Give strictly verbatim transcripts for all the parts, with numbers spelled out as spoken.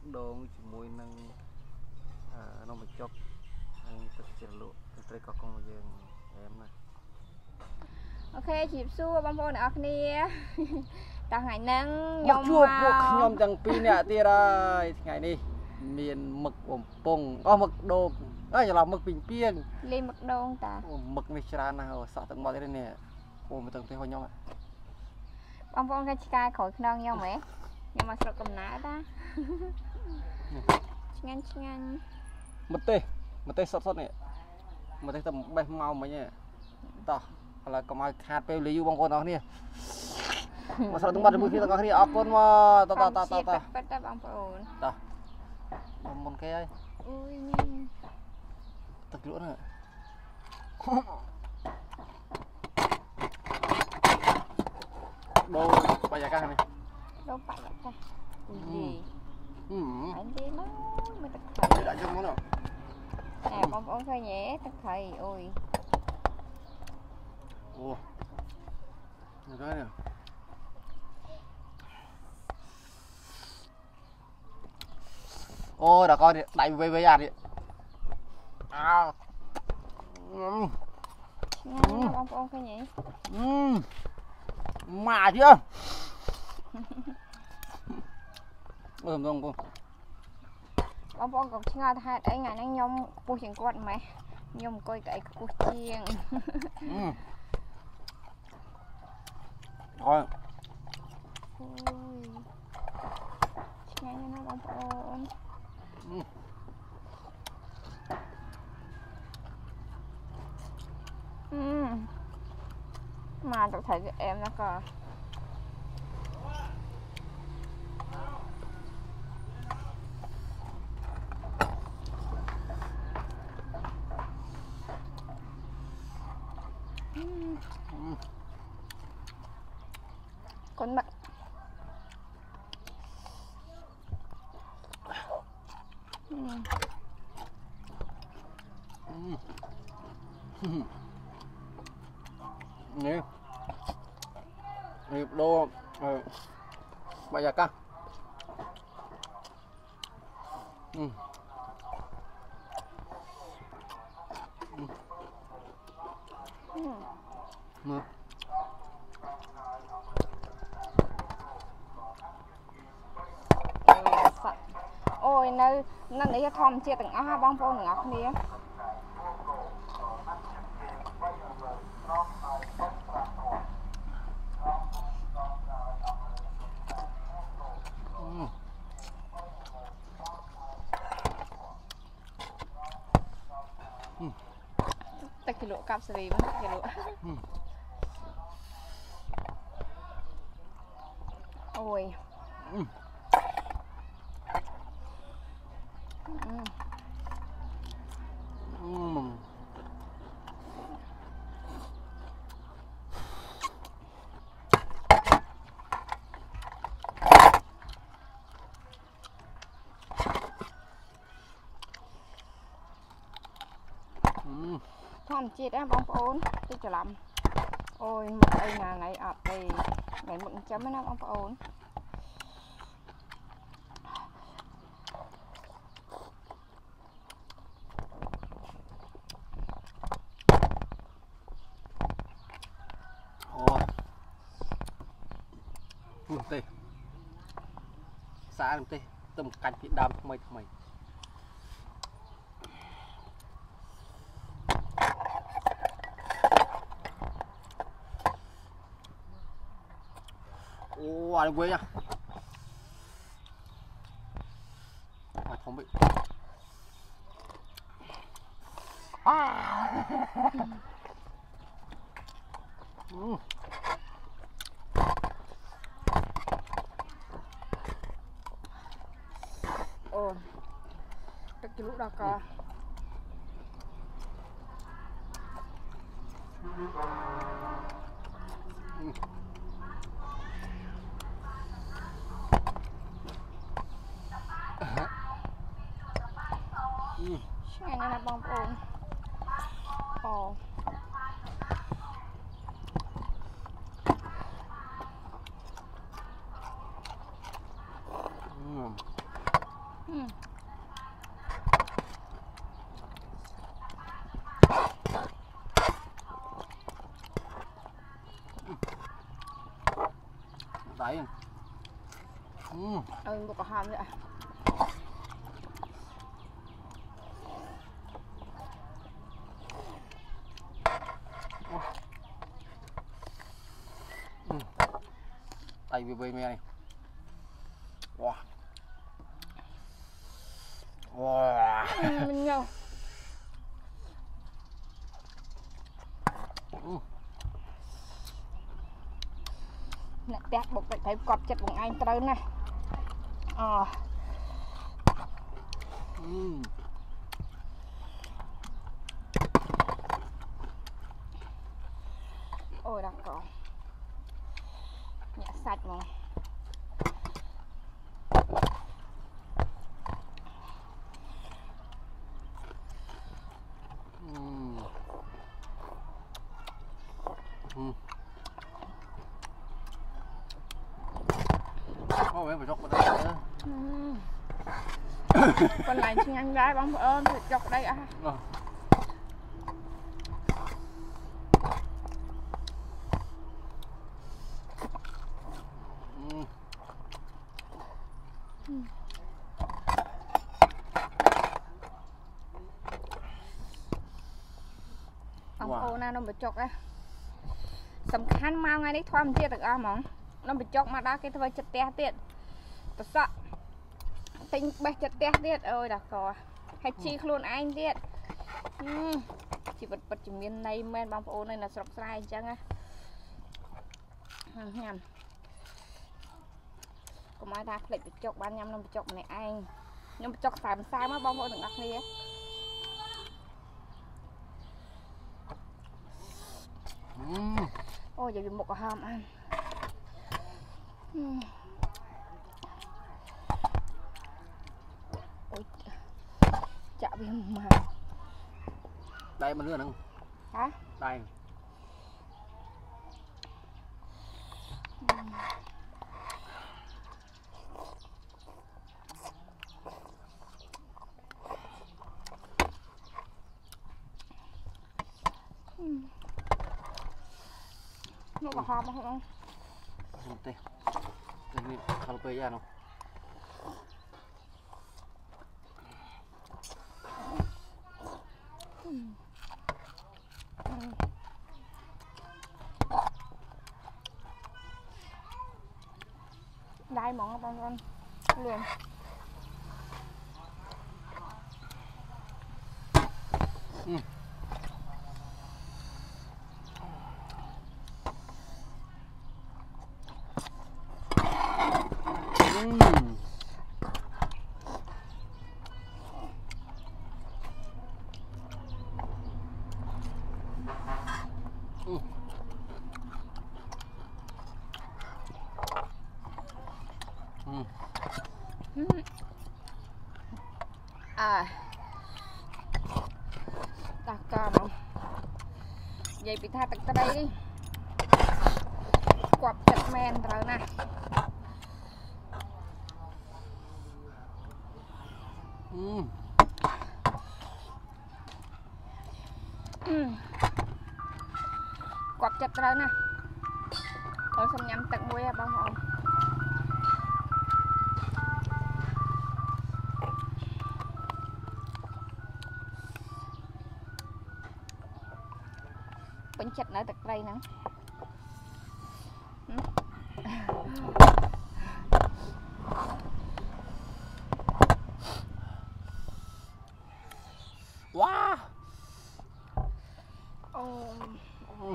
đồn chỉ mùi nâng nó bị chọc anh tự chịu lụa tự tới có con giờ em này ok chịp xua bông bông ở kia tao ngày nắng nhom chua buộc nhom chẳng pi nè tia đây ngày đi miền mực bông bông có mực đồ đó là mực bình piên lên mực đâu ta mực này ra nào sợ tận bao thế này ôm một tầng thế hồi nhau ạ bông bông cái sky khỏi non nhau mẹ nhưng mà sợ cầm nã ta nhanh nhanh một tê một tê sốt sốt này một tê tầm bay mau mấy nhỉ tao là có ai hạt pe lấy bông con nó nè mà sao tung bắt được khi tao khi áp con mà tao tao tao tao tao bắt tao bông bông tao một cái ấy ui nhanh thật lỗ nữa đâu bây giờ căng này đâu phải vậy ta gì anh đi nó mới thật thầy đã cho món nào nè bông bông thôi nhé thật thầy ôi ồ được cái nè ôi đã coi đi đẩy về về nhà đi à nhanh bông bông thôi nhé mà chưa ừm không cô bông bông còn chưa hai đấy ngày nay nhom bu chuyện quạt mày nhom coi cái cu chiên thôi nhanh nó bông bông mà tôi thấy em nó cơ con mực nè nhịp đô bây giờ căng ừ. Ừ. ôi nơi nó để thom chia từng á bông bông ngọt nè ta kilo cặp seri mà kilo ôi thom chết á bông bông tôi chờ làm ôi một đây là này ở đây này mực chấm nó bông bông một tê xã một tê tầm cạnh bị đam mày mày ô anh quên nha à, không bị à. Ừ. ồ cái lúc đó co ngày nay là bông ồn ồ đấy ừ ừ một cái hòm nữa tay về về này wow wow mình nhau nè tét bột phải thấy cọp chặt bằng anh tới này ờ ừ ôi đặc cỏ nhẹ sạch mà ừ ừ ô em phải chọc vào đây nữa con này xin anh gái bóng ơn thì chọc đây à ờ. ông wow. Ô na nó bị chọc á sầm khăn mau ngay đấy thoa chia được am mỏng nó bị chọc mà đã cái thôi chật té tiệt tôi sợ tinh bạch chật té tiệt ơi đặc cò hay chi luôn anh tiệt chỉ vật vật chỉ miền này men bóng ô này là sọc sai chăng á nhầm có mai ta lại bị chọc ban nhầm nó bị chọc này anh nó bị chọc sàm sai mà bóng ô đừng đặt đi á ôi giờ một cái hòm ăn ôi chả biết mà đây mà nữa nè hả đây nó có hòm không không? Không tê, ini kalau paya no. Đây món con con liền. Ừ. À đặt cà mà vậy bị tha tận đây đi quặp chặt men rồi nè ừ. Ừ. Quặp chặt rồi nè rồi xong nhắm tận mũi bao hồn bánh chặt ở tận đây nè Wow. Oh. Ừ.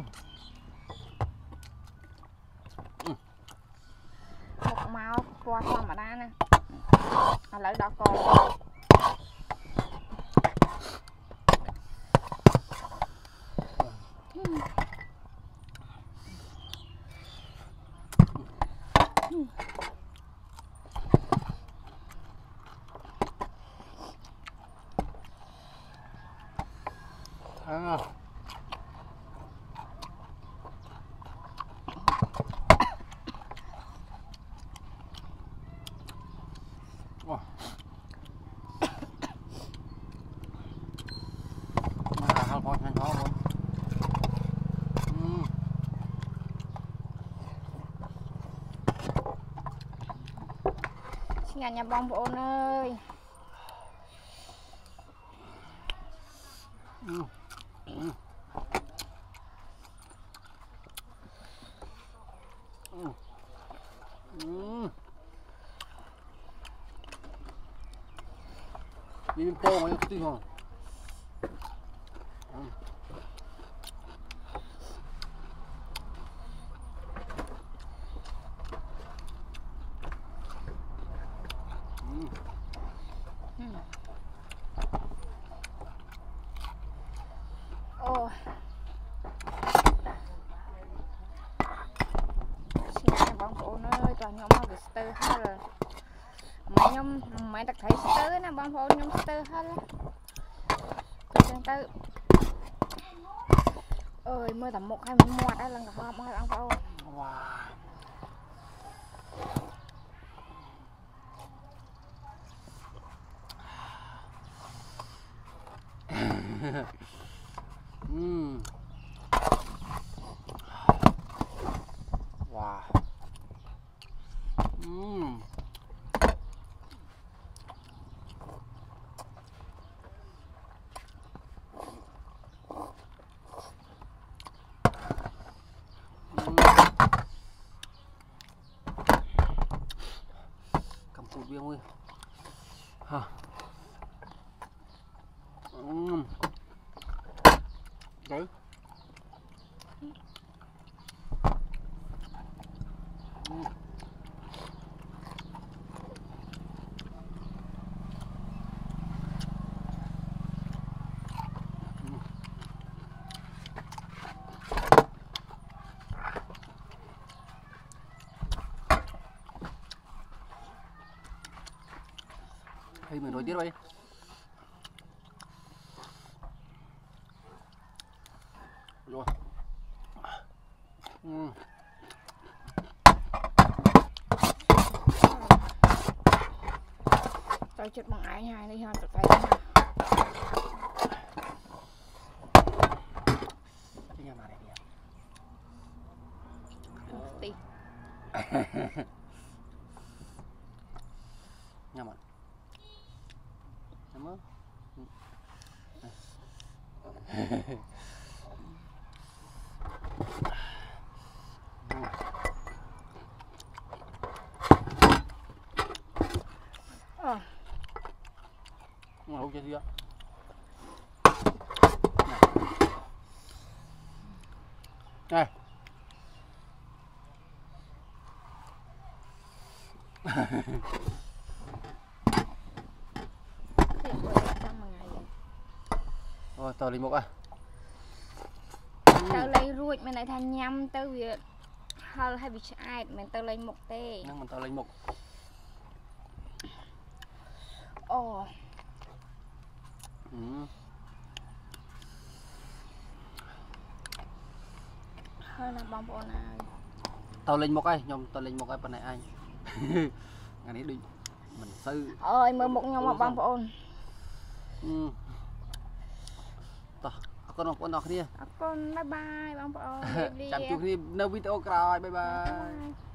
Một màu qua hoa mà đa nè à, lại đó còn uhm. Uhm. À. Wow. À, hal con nhanh khó luôn. Ừ. ngàn nhà bông phụ ơi. Ừ. Ừ. Ừ. Ừ. Đi bên tô mà nó tí không? Ừ. Ừ. Ồ. Xin bông phụ ơi, toàn nhóm mau bị stir hết rồi. Mấy nhóm mấy đặc thấy stir nè bông phụ nhóm stir hết á. Cứ chân tư. Ơi mới tầm một hai mọt á lần gặp hòm ơi bông phụ. Wow. Mm. Wow. Mm. Cầm cụt viên ơi. Hả. Mm. Đấy. Mm. Hay mình nói tiếp đây. Rồi. Ừ. Tôi chụp bằng ai hai đi ha, tụi tay ha. Cái nhà mà này kìa. Tí. Nhà mà. Nhà mơ. Ờ. Mà không chơi gì ạ. Này. Rồi tao lấy một à. Tao lấy ruột mình lại thành nhâm tao việc hơi hay bị ai mình tao lấy một tê. Nhưng mà tao lấy một. Ồ. Ừ. Hơi là bông bồn này. Tao lên một cái, nhưng tao lên một cái bên này anh. Ngày này đi mình sư. Ơi mới một nhóm mà bông bồn. Ừ. Tao, con nó con nó kia. Con bye bye bông bồn. Chăm chú khi nấu video cày bye bye. Bye bye.